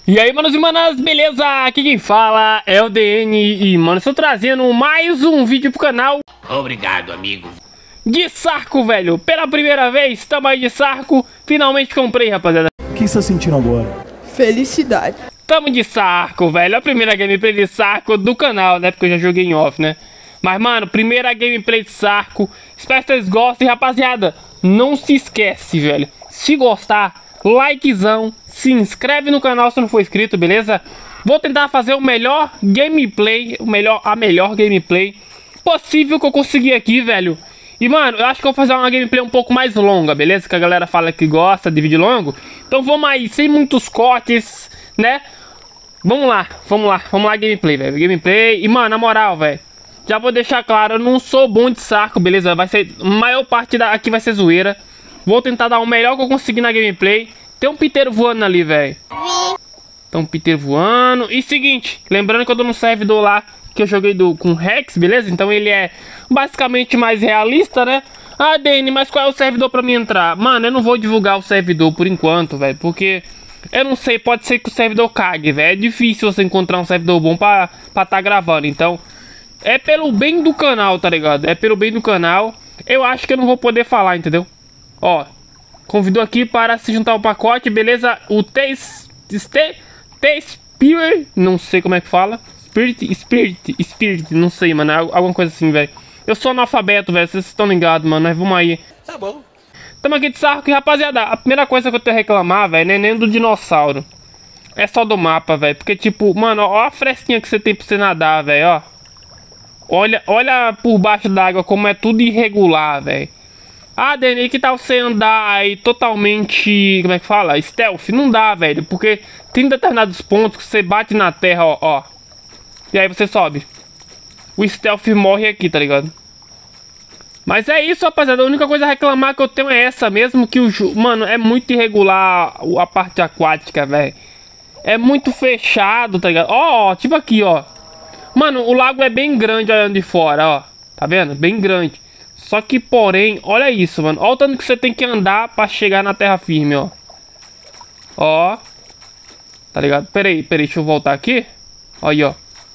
E aí, manos e manas, beleza? Aqui quem fala é o DN e, mano, estou trazendo mais um vídeo pro canal. Obrigado, amigo. De Sarco, velho. Pela primeira vez, tamo aí de Sarco. Finalmente comprei, rapaziada. O que você tá sentindo agora? Felicidade. Tamo de Sarco, velho. A primeira gameplay de Sarco do canal, né? Porque eu já joguei em off, né? Mas, mano, primeira gameplay de Sarco. Espero que vocês gostem, rapaziada. Não se esquece, velho. Se gostar, likezão. Se inscreve no canal se não for inscrito, beleza? Vou tentar fazer o melhor gameplay, a melhor gameplay possível que eu conseguir aqui, velho. E, mano, eu acho que eu vou fazer uma gameplay um pouco mais longa, beleza? Que a galera fala que gosta de vídeo longo. Então vamos aí, sem muitos cortes, né? Vamos lá, gameplay, velho. Gameplay. E, mano, na moral, velho, já vou deixar claro, eu não sou bom de Sarco, beleza? Vai ser, a maior parte aqui vai ser zoeira. Vou tentar dar o melhor que eu conseguir na gameplay. Tem um piteiro voando ali, velho. Tem um piteiro voando. E seguinte, lembrando que eu tô no servidor lá que eu joguei com Rex, beleza? Então ele é basicamente mais realista, né? Ah, Dani, mas qual é o servidor pra mim entrar? Mano, eu não vou divulgar o servidor por enquanto, velho. Porque eu não sei, pode ser que o servidor cague, velho. É difícil você encontrar um servidor bom pra tá gravando. Então, é pelo bem do canal, tá ligado? É pelo bem do canal. Eu acho que eu não vou poder falar, entendeu? Ó, convidou aqui para se juntar ao pacote, beleza? O T-Spirit, não sei como é que fala. Spirit, não sei, mano. Alguma coisa assim, velho. Eu sou analfabeto, velho. Vocês estão ligados, mano. Mas vamos aí. Tá bom. Tamo aqui de Sarco e, rapaziada, a primeira coisa que eu tenho a reclamar, velho, não é nem do dinossauro. É só do mapa, velho. Porque, tipo, mano, ó a frestinha que você tem pra você nadar, velho, ó. Olha por baixo d'água como é tudo irregular, velho. Ah, Dani, que tal você andar aí totalmente, como é que fala? Stealth? Não dá, velho, porque tem determinados pontos que você bate na terra, ó. E aí você sobe. O stealth morre aqui, tá ligado? Mas é isso, rapaziada. A única coisa a reclamar que eu tenho é essa mesmo, que o jogo, mano, é muito irregular a parte aquática, velho. É muito fechado, tá ligado? Ó, tipo aqui, ó. Mano, o lago é bem grande olhando de fora, ó. Tá vendo? Bem grande. Só que, porém, olha isso, mano. Olha o tanto que você tem que andar pra chegar na terra firme, ó. Ó. Tá ligado? Pera aí, deixa eu voltar aqui. Ó aí, ó.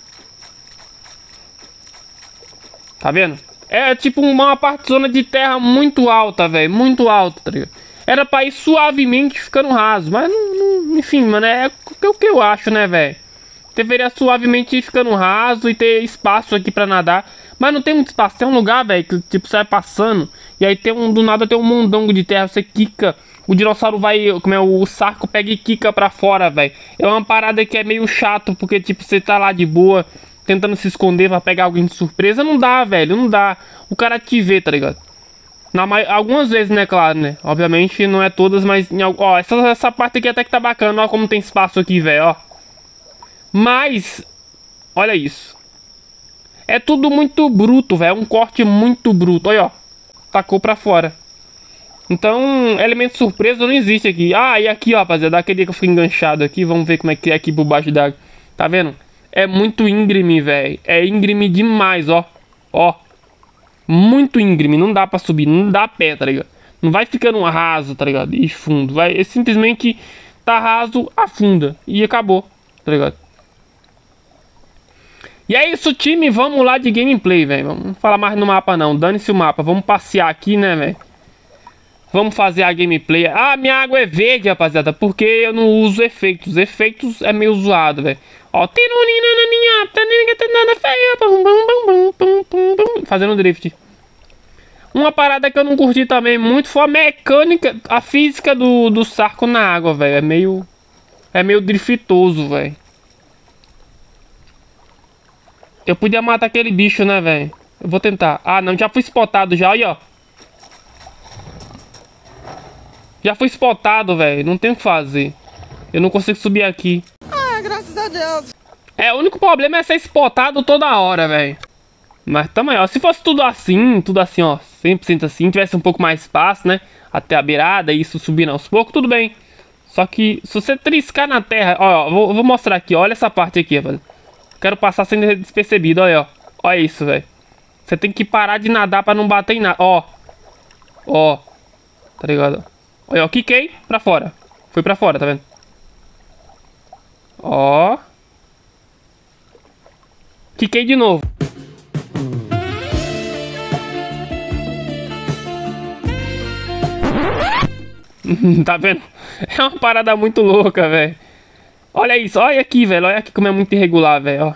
Tá vendo? É tipo uma parte zona de terra muito alta, velho. Muito alta, tá ligado? Era pra ir suavemente ficando raso. Mas, enfim, mano, é o que eu acho, né, velho? Deveria suavemente ir ficando raso e ter espaço aqui pra nadar. Mas não tem muito espaço. Tem um lugar, velho, que tipo, você vai passando. E aí do nada tem um mondongo de terra. Você quica. O dinossauro vai, como é, o Sarco pega e quica pra fora, velho. É uma parada que é meio chato. Porque, tipo, você tá lá de boa, tentando se esconder pra pegar alguém de surpresa. Não dá, velho, não dá. O cara te vê, tá ligado? Algumas vezes, né, claro, né? Obviamente não é todas, mas... Ó, essa parte aqui até que tá bacana. Ó como tem espaço aqui, velho, ó. Mas, olha isso. É tudo muito bruto, velho. É um corte muito bruto. Olha, ó. Tacou pra fora. Então, elemento surpresa não existe aqui. Ah, e aqui, ó, rapaziada. Aquele que eu fui enganchado aqui. Vamos ver como é que é aqui por baixo d'água. Tá vendo? É muito íngreme, velho. É íngreme demais, ó. Ó. Muito íngreme. Não dá pra subir. Não dá pé, tá ligado? Não vai ficando raso, tá ligado? E fundo. Vai simplesmente tá raso, afunda. E acabou, tá ligado? E é isso, time, vamos lá de gameplay, velho. Vamos falar mais no mapa não, dane-se o mapa. Vamos passear aqui, né, velho. Vamos fazer a gameplay. Ah, minha água é verde, rapaziada, porque eu não uso efeitos. Efeitos é meio zoado, velho. Ó, fazendo drift. Uma parada que eu não curti também muito foi a mecânica, a física do Sarco na água, velho. É meio driftoso, velho. Eu podia matar aquele bicho, né, velho? Eu vou tentar. Ah, não, já fui spotado já, olha, ó. Já fui spotado, velho. Não tem o que fazer. Eu não consigo subir aqui. Ah, graças a Deus. É, o único problema é ser spotado toda hora, velho. Mas também, ó. Se fosse tudo assim, ó. 100% assim, tivesse um pouco mais espaço, né? Até a beirada e isso subir aos poucos, tudo bem. Só que se você triscar na terra... Ó, vou mostrar aqui. Olha essa parte aqui, rapaz. Quero passar sem despercebido, olha, ó. Olha isso, velho. Você tem que parar de nadar pra não bater em nada. Ó. Ó. Tá ligado? Olha, ó. Quiquei pra fora. Fui pra fora, tá vendo? Ó. Quiquei de novo. Tá vendo? É uma parada muito louca, velho. Olha isso, olha aqui, velho. Olha aqui como é muito irregular, velho, ó.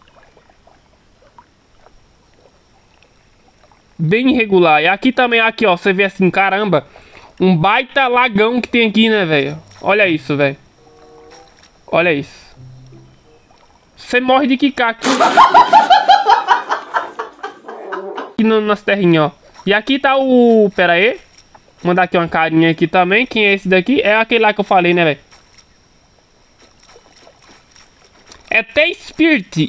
Bem irregular. E aqui também, aqui, ó. Você vê assim, caramba. Um baita lagão que tem aqui, né, velho? Olha isso, velho. Olha isso. Você morre de quicar aqui. Aqui nas terrinhas, ó. E aqui tá o... Pera aí. Vou mandar aqui uma carinha aqui também. Quem é esse daqui? É aquele lá que eu falei, né, velho? É T-Spirit.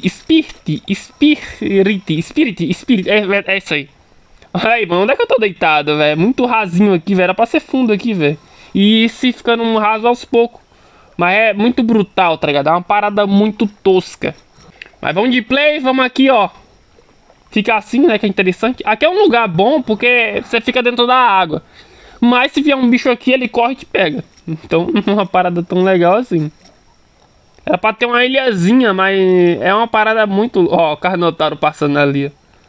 Spirit. É isso aí. Olha aí, mano. Onde é que eu tô deitado, velho? Muito rasinho aqui, velho. Era pra ser fundo aqui, velho. E se ficando um raso aos poucos. Mas é muito brutal, tá ligado? É uma parada muito tosca. Mas vamos de play. Vamos aqui, ó. Fica assim, né? Que é interessante. Aqui é um lugar bom porque você fica dentro da água. Mas se vier um bicho aqui, ele corre e te pega. Então não é uma parada tão legal assim. Era pra ter uma ilhazinha, mas é uma parada muito... Ó, o Carnotauro passando ali, ó.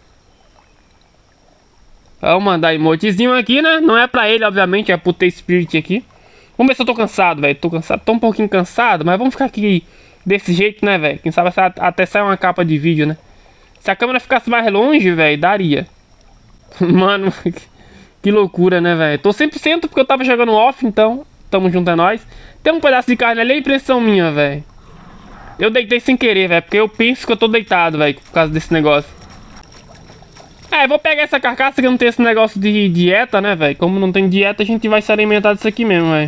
Vamos mandar emotezinho aqui, né? Não é pra ele, obviamente, é pro T-Spirit aqui. Vamos ver se eu tô cansado, velho. Tô cansado, tô um pouquinho cansado, mas vamos ficar aqui desse jeito, né, velho? Quem sabe até sair uma capa de vídeo, né? Se a câmera ficasse mais longe, velho, daria. Mano... Que loucura, né, velho? Tô 100% porque eu tava jogando off, então... Tamo junto, é nóis. Tem um pedaço de carne ali, é impressão minha, velho. Eu deitei sem querer, velho. Porque eu penso que eu tô deitado, velho. Por causa desse negócio. É, eu vou pegar essa carcaça que não tem esse negócio de dieta, né, velho? Como não tem dieta, a gente vai se alimentar disso aqui mesmo, velho.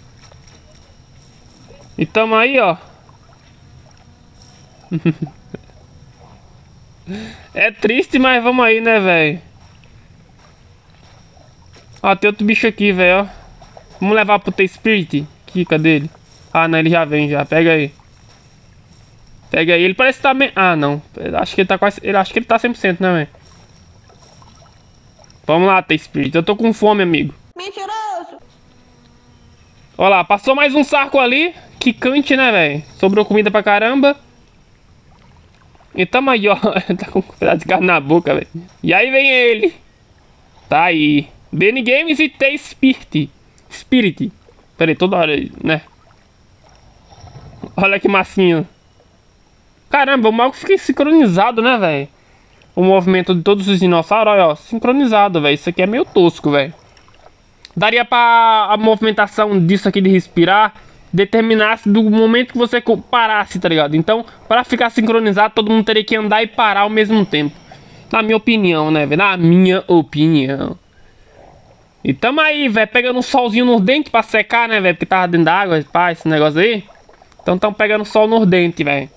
E tamo aí, ó. É triste, mas vamos aí, né, velho? Ó, tem outro bicho aqui, velho, ó. Vamos levar pro T-Spirit. Aqui, cadê ele? Ah, não, ele já vem, já. Pega aí. Pega aí. Ele parece que tá bem... Ah, não. Acho que ele tá quase... Acho que ele tá 100%, né, velho? Vamos lá, T-Spirit. Eu tô com fome, amigo. Mentiroso! Olha lá, passou mais um saco ali. Que cante, né, velho? Sobrou comida pra caramba. E tamo aí, ó. Tá com um pedaço de carne na boca, velho. E aí vem ele. Tá aí. Benny Games e T-Spirit. Pera aí, toda hora, né? Olha que massinho. Caramba, o mal que fica sincronizado, né, velho? O movimento de todos os dinossauros, olha, ó, sincronizado, velho. Isso aqui é meio tosco, velho. Daria pra a movimentação disso aqui de respirar determinasse do momento que você parasse, tá ligado? Então, para ficar sincronizado, todo mundo teria que andar e parar ao mesmo tempo. Na minha opinião, né, velho? Na minha opinião. E tamo aí, velho, pegando um solzinho nos dentes pra secar, né, velho? Porque tava dentro da água, pá, esse negócio aí. Então tamo pegando sol nos dentes, velho.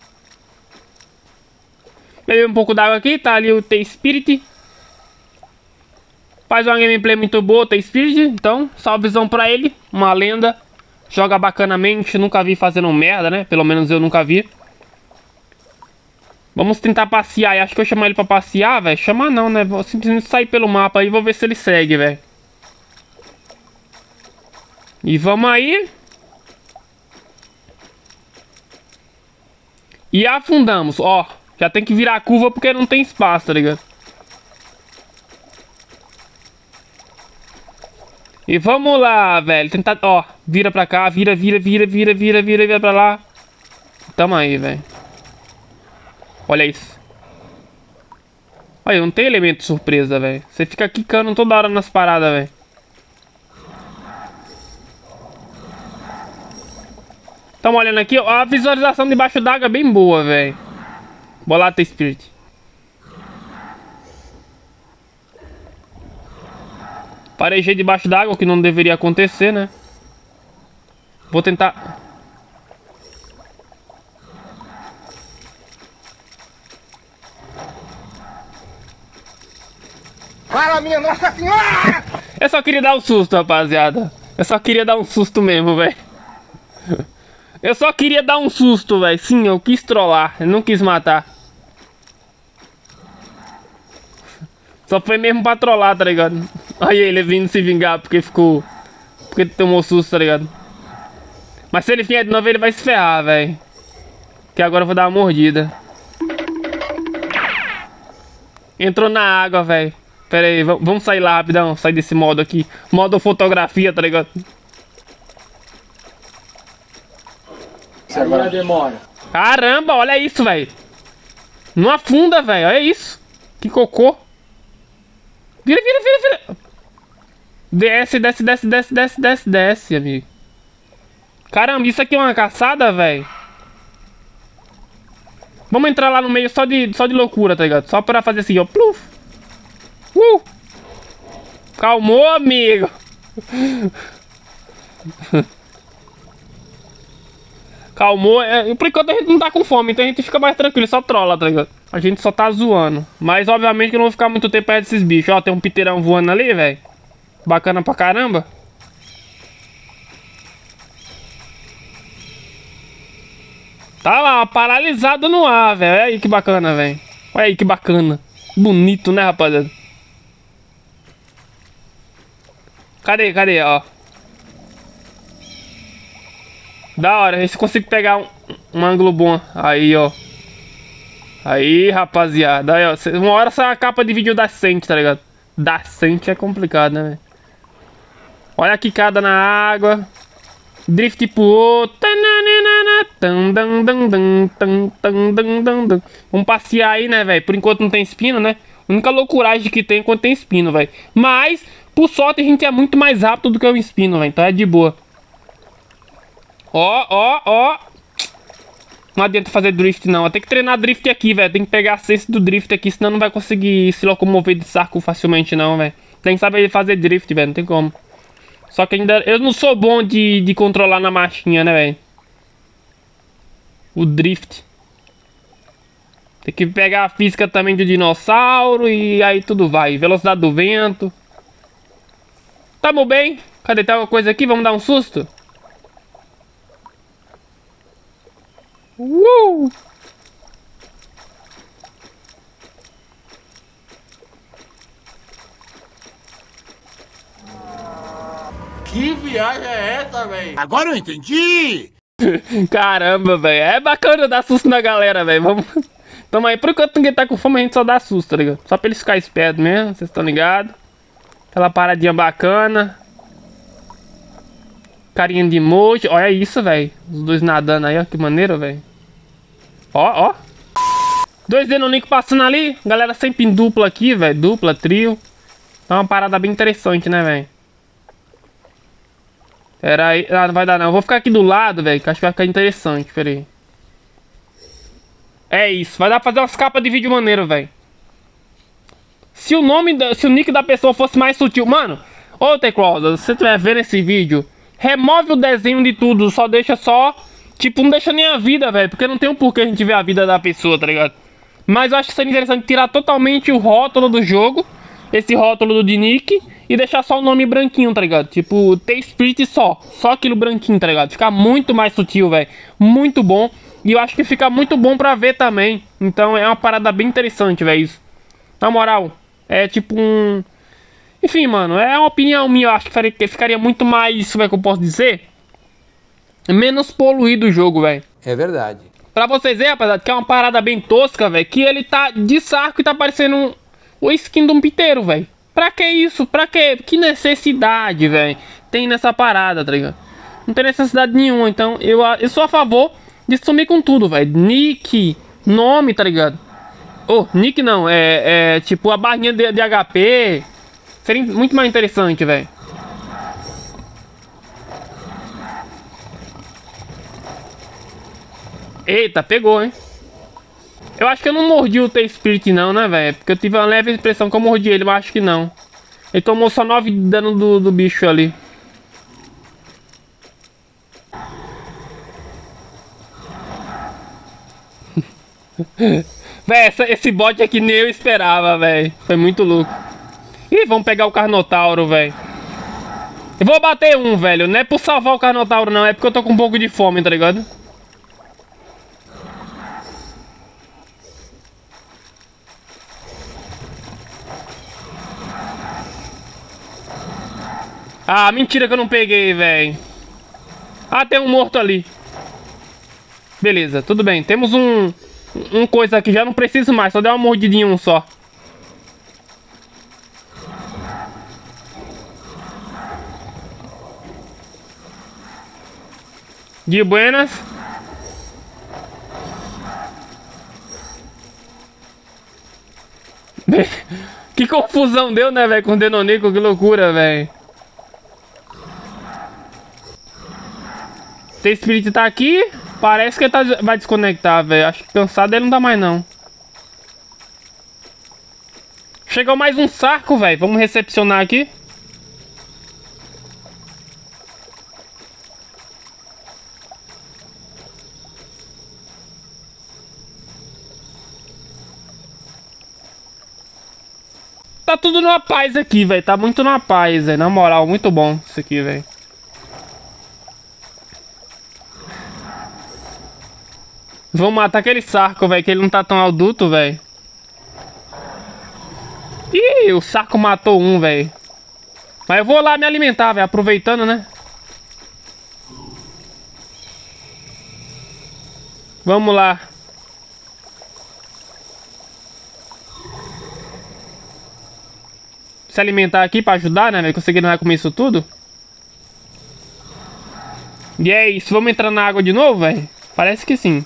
Bebi um pouco d'água aqui, tá ali o T-Spirit. Faz uma gameplay muito boa, T-Spirit. Então, salvezão pra ele, uma lenda. Joga bacanamente, nunca vi fazendo merda, né? Pelo menos eu nunca vi. Vamos tentar passear, acho que eu chamar ele pra passear, velho. Chamar não, né? Vou simplesmente sair pelo mapa aí e vou ver se ele segue, velho. E vamos aí. E afundamos, ó. Já tem que virar a curva porque não tem espaço, tá ligado? E vamos lá, velho. Tentar, ó. Vira pra cá, vira pra lá. Tamo aí, velho. Olha isso. Olha, não tem elemento surpresa, velho. Você fica quicando toda hora nas paradas, velho. Tamo olhando aqui, ó. A visualização debaixo d'água é bem boa, velho. Bora lá, T-Spirit. Parejei debaixo d'água, o que não deveria acontecer, né? Vou tentar... Fala, minha Nossa Senhora! Eu só queria dar um susto, rapaziada. Eu só queria dar um susto mesmo, velho. Eu só queria dar um susto, velho. Sim, eu quis trollar. Eu não quis matar. Só foi mesmo pra trollar, tá ligado? Olha ele vindo se vingar porque ficou... Porque tomou susto, tá ligado? Mas se ele vier de novo, ele vai se ferrar, velho. Que agora eu vou dar uma mordida. Entrou na água, velho. Pera aí, vamos sair lá rapidão. Sair desse modo aqui. Modo fotografia, tá ligado? Agora demora. Caramba, olha isso, velho. Não afunda, velho. Olha isso. Que cocô. Vira, vira, vira, vira. Desce, desce, desce, desce, desce, desce, desce, amigo. Caramba, isso aqui é uma caçada, velho. Vamos entrar lá no meio só de loucura, tá ligado? Só pra fazer assim, ó. Pluf. Calmou, amigo. Calmou. Por enquanto a gente não tá com fome, então a gente fica mais tranquilo, só trola, tá ligado? A gente só tá zoando. Mas obviamente que eu não vou ficar muito tempo perto desses bichos. Ó, tem um piteirão voando ali, velho. Bacana pra caramba. Tá lá, paralisado no ar, velho. Olha aí que bacana, velho. Olha aí que bacana. Bonito, né, rapaziada? Cadê, cadê, ó? Da hora, ver se consigo pegar um ângulo bom. Aí, ó. Aí, rapaziada. Aí, ó. Uma hora sai a capa de vídeo decente, tá ligado? Decente é complicado, né, velho? Olha a quicada na água. Drift pro outro. Vamos passear aí, né, velho? Por enquanto não tem espino, né? A única loucuragem que tem quando tem espino, velho. Mas, por sorte, a gente é muito mais rápido do que o espino, velho. Então é de boa. Ó, ó, ó. Não adianta fazer drift, não. Tem que treinar drift aqui, velho. Tem que pegar a sense do drift aqui, senão não vai conseguir se locomover de saco facilmente, não, velho. Tem que saber fazer drift, velho. Não tem como. Só que ainda... Eu não sou bom de controlar na marchinha, né, velho? O drift. Tem que pegar a física também do dinossauro e aí tudo vai. Velocidade do vento. Tamo bem. Cadê? Tem alguma coisa aqui? Vamos dar um susto? Que viagem é essa, velho? Agora eu entendi! Caramba, velho. É bacana dar susto na galera, velho. Vamos... Tamo aí. Por enquanto ninguém tá com fome, a gente só dá susto, tá ligado? Só pra eles ficarem espertos mesmo, vocês estão ligados? Aquela paradinha bacana. Carinha de emoji. Olha isso, velho. Os dois nadando aí, ó. Que maneiro, velho. Ó, ó. 2D no Nico passando ali. Galera sempre em dupla aqui, velho. Dupla, trio. É uma parada bem interessante, né, velho? Pera aí. Ah, não vai dar não. Eu vou ficar aqui do lado, velho. Que acho que vai ficar interessante. Pera aí. É isso. Vai dar pra fazer umas capas de vídeo maneiro, velho. Se o nick da pessoa fosse mais sutil. Mano, ô T-Cross, se você estiver vendo esse vídeo, remove o desenho de tudo. Só deixa só... Tipo, não deixa nem a vida, velho. Porque não tem um porquê a gente ver a vida da pessoa, tá ligado? Mas eu acho que seria interessante tirar totalmente o rótulo do jogo. Esse rótulo do de nick. E deixar só o nome branquinho, tá ligado? Tipo, T-Spirit só. Só aquilo branquinho, tá ligado? Fica muito mais sutil, velho. Muito bom. E eu acho que fica muito bom pra ver também. Então é uma parada bem interessante, velho, isso. Na moral, é tipo um... Enfim, mano, é uma opinião minha. Eu acho que ficaria muito mais, como é que eu posso dizer? Menos poluído o jogo, velho. É verdade. Pra vocês verem, rapaziada, que é uma parada bem tosca, velho. Que ele tá de saco e tá parecendo o skin de um piteiro, velho. Pra que isso? Pra que? Que necessidade, velho, tem nessa parada, tá ligado? Não tem necessidade nenhuma. Então eu sou a favor de sumir com tudo, velho. Nick, nome, tá ligado? Oh, nick não, tipo a barrinha de HP. Seria muito mais interessante, velho. Eita, pegou, hein? Eu acho que eu não mordi o T-Spirit não, né, velho? Porque eu tive uma leve impressão que eu mordi ele, mas acho que não. Ele tomou só 9 de dano do bicho ali. Véi, esse bot aqui nem eu esperava, velho. Foi muito louco. Ih, vamos pegar o Carnotauro, velho. Eu vou bater um, velho. Não é por salvar o Carnotauro, não. É porque eu tô com um pouco de fome, tá ligado? Ah, mentira que eu não peguei, velho. Ah, tem um morto ali. Beleza, tudo bem. Temos um coisa aqui, já não preciso mais. Só deu uma mordidinha um só. De buenas. Que confusão deu, né, velho, com o Denonico, que loucura, velho. Se o espírito tá aqui, parece que ele vai desconectar, velho. Acho que cansado ele não dá mais, não. Chegou mais um saco, velho. Vamos recepcionar aqui. Tá tudo numa paz aqui, velho. Tá muito na paz, velho. Na moral, muito bom isso aqui, velho. Vamos matar aquele saco, velho, que ele não tá tão adulto, velho. Ih, o saco matou um, velho. Mas eu vou lá me alimentar, velho, aproveitando, né? Vamos lá. Se alimentar aqui pra ajudar, né, velho? Conseguir não comer isso tudo. E é isso, vamos entrar na água de novo, velho? Parece que sim.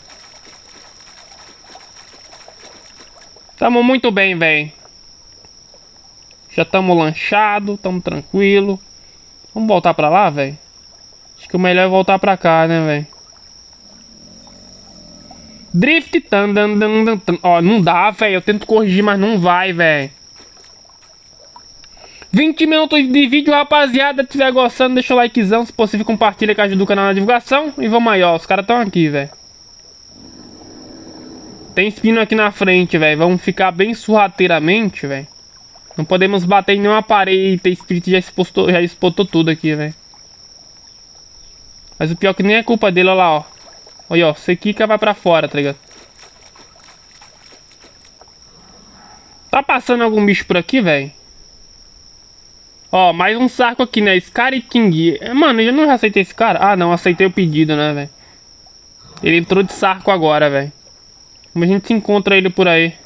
Tamo muito bem, velho. Já tamo lanchado, tamo tranquilo. Vamos voltar pra lá, velho? Acho que o melhor é voltar pra cá, né, velho? Drift, tan, dan, dan, dan, tan. Ó, não dá, velho. Eu tento corrigir, mas não vai, velho. 20 minutos de vídeo, rapaziada. Se estiver gostando, deixa o likezão. Se possível, compartilha que ajuda o canal na divulgação. E vamos aí, ó. Os caras estão aqui, velho. Tem espino aqui na frente, velho. Vamos ficar bem sorrateiramente, velho. Não podemos bater em nenhuma parede. Tem espírito já expostou tudo aqui, velho. Mas o pior que nem é culpa dele, olha lá, ó. Olha, ó. Você quica, vai pra fora, tá ligado? Tá passando algum bicho por aqui, velho? Ó, mais um saco aqui, né? Scary King. Mano, eu não aceitei esse cara. Ah, não. Aceitei o pedido, né, velho? Ele entrou de saco agora, velho. Como a gente encontra ele por aí?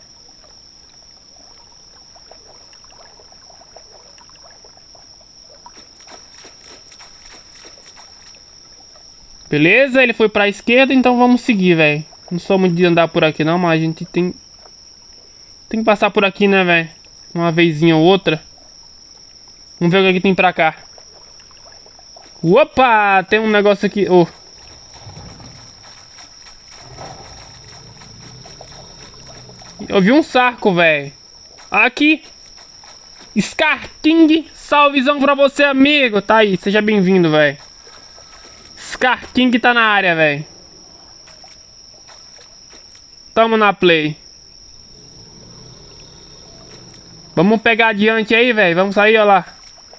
Beleza, ele foi pra esquerda, então vamos seguir, velho. Não sou muito de andar por aqui não, mas a gente tem que passar por aqui, né, velho? Uma vezinha ou outra. Vamos ver o que tem pra cá. Opa, tem um negócio aqui. Oh. Eu vi um saco, velho. Aqui. Scar King. Salvezão pra você, amigo. Tá aí, seja bem-vindo, velho. Scar King tá na área, velho. Tamo na play. Vamos pegar adiante aí, velho. Vamos sair, ó lá.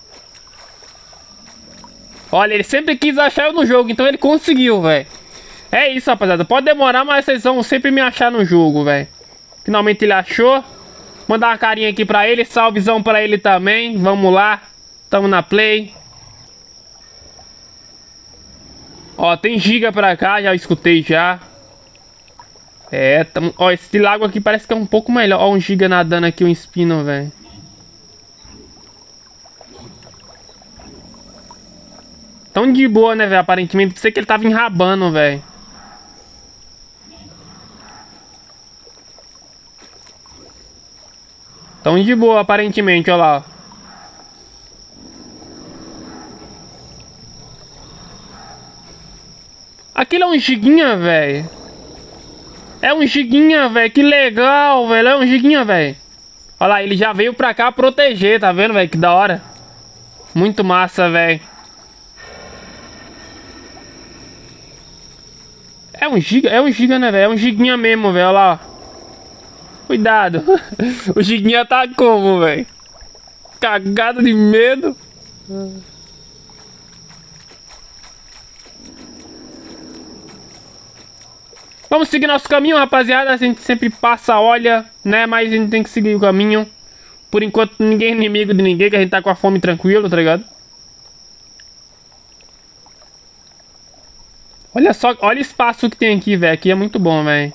Olha, ele sempre quis achar eu no jogo, então ele conseguiu, velho. É isso, rapaziada. Pode demorar, mas vocês vão sempre me achar no jogo, velho. Finalmente ele achou. Mandar uma carinha aqui pra ele. Salvezão pra ele também. Vamos lá. Tamo na play. Ó, tem giga pra cá. Já escutei já. É, tamo... Ó, esse lago aqui parece que é um pouco melhor. Ó, um giga nadando aqui, um espino, velho. Tão de boa, né, velho? Aparentemente, pensei que ele tava enrabando, velho. Tão de boa, aparentemente, ó lá. Aquilo é um giguinha, velho. É um giguinha, velho. Que legal, velho. É um giguinha, velho. Olha lá, ele já veio pra cá proteger, tá vendo, velho? Que da hora. Muito massa, velho. É um giga, né, velho? É um giguinha mesmo, velho. Olha lá, ó. Cuidado. O giguinha tá como, velho? Cagado de medo. Vamos seguir nosso caminho, rapaziada. A gente sempre passa, olha, né? Mas a gente tem que seguir o caminho. Por enquanto, ninguém é inimigo de ninguém, que a gente tá com a fome tranquilo, tá ligado? Olha só, olha o espaço que tem aqui, velho. Aqui é muito bom, velho.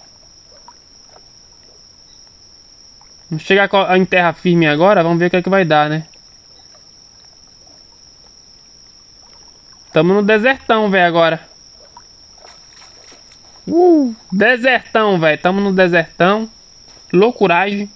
Vamos chegar em terra firme agora. Vamos ver o que é que vai dar, né? Tamo no desertão, velho, agora. Desertão, velho. Tamo no desertão. Loucuragem.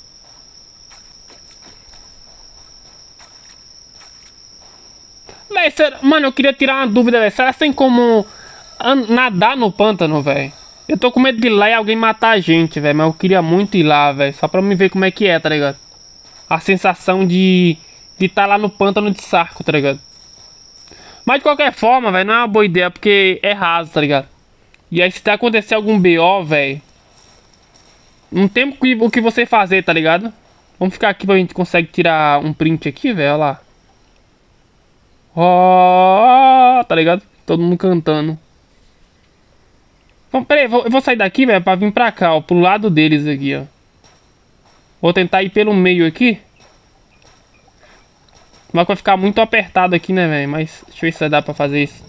Véi, mano, eu queria tirar uma dúvida, velho. Será que tem como nadar no pântano, velho? Eu tô com medo de ir lá e alguém matar a gente, velho. Mas eu queria muito ir lá, velho. Só pra me ver como é que é, tá ligado? A sensação de tá lá no pântano de Sarco, tá ligado? Mas de qualquer forma, velho, não é uma boa ideia. Porque é raso, tá ligado? E aí se acontecer algum BO, velho, não tem o que você fazer, tá ligado? Vamos ficar aqui pra gente conseguir tirar um print aqui, velho, olha lá. Ó, tá ligado? Todo mundo cantando. Bom, pera aí, eu vou sair daqui, velho, pra vir pra cá, ó, pro lado deles aqui, ó. Vou tentar ir pelo meio aqui. Mas vai ficar muito apertado aqui, né, velho? Mas deixa eu ver se dá pra fazer isso.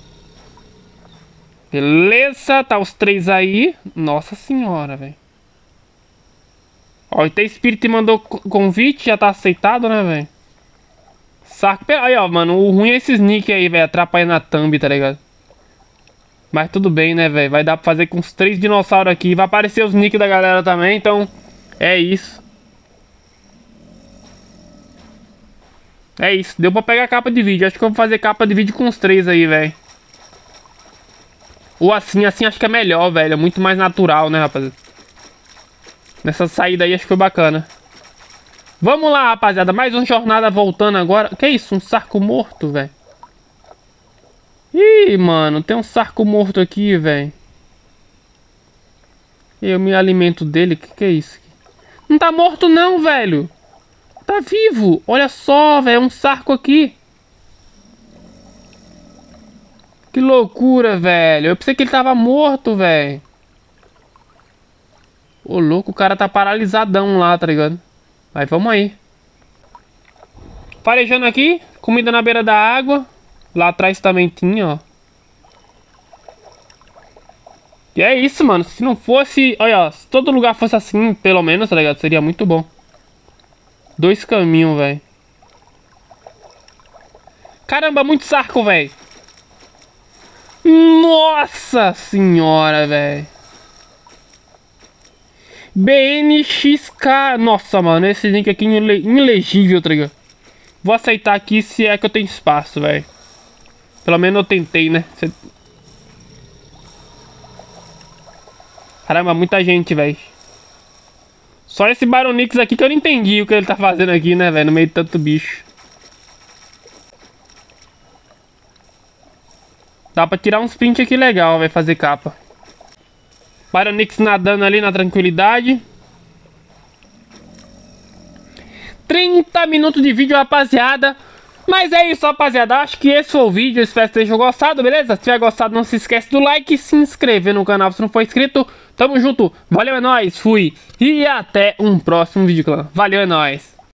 Beleza, tá os três aí. Nossa senhora, velho. Ó, o T Espírito mandou convite, já tá aceitado, né, velho? Saco. Aí, ó, mano, o ruim é esses nick aí, velho, atrapalhando a thumb, tá ligado? Mas tudo bem, né, velho? Vai dar pra fazer com os 3 dinossauros aqui. Vai aparecer os nick da galera também, então é isso. É isso, deu pra pegar a capa de vídeo. Acho que eu vou fazer capa de vídeo com os 3 aí, velho. Ou assim acho que é melhor, velho. É muito mais natural, né, rapaziada? Nessa saída aí acho que foi bacana. Vamos lá, rapaziada. Mais uma jornada voltando agora. Que isso? Um sarco morto, velho. Ih, mano. Tem um sarco morto aqui, velho. Eu me alimento dele. Que é isso? Não tá morto não, velho. Tá vivo. Olha só, velho. Um sarco aqui. Que loucura, velho. Eu pensei que ele tava morto, velho. Ô, louco. O cara tá paralisadão lá, tá ligado? Mas vamos aí. Farejando aqui. Comida na beira da água. Lá atrás também tinha, ó. E é isso, mano. Se não fosse... Olha, se todo lugar fosse assim, pelo menos, tá ligado? Seria muito bom. 2 caminhos, velho. Caramba, muito sarco, velho. Nossa senhora, velho. BNXK. Nossa, mano. Esse link aqui é ilegível, tá ligado? Vou aceitar aqui se é que eu tenho espaço, velho. Pelo menos eu tentei, né? Caramba, muita gente, velho. Só esse Baronix aqui que eu não entendi o que ele tá fazendo aqui, né, velho? No meio de tanto bicho. Dá pra tirar uns print aqui legal, vai fazer capa. Baronix nadando ali na tranquilidade. 30 minutos de vídeo, rapaziada. Mas é isso, rapaziada. Acho que esse foi o vídeo. Eu espero que vocês tenham gostado, beleza? Se tiver gostado, não se esquece do like e se inscrever no canal se não for inscrito. Tamo junto. Valeu, é nóis. Fui. E até um próximo vídeo, clã. Valeu, é nóis.